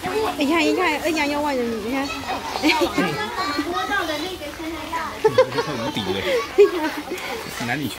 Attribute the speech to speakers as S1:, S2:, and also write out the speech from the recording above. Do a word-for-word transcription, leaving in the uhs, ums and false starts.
S1: 你看一看，二娘要万人迷，你看。
S2: 摸到的那个现在要。
S3: 这太无敌了，哪里去？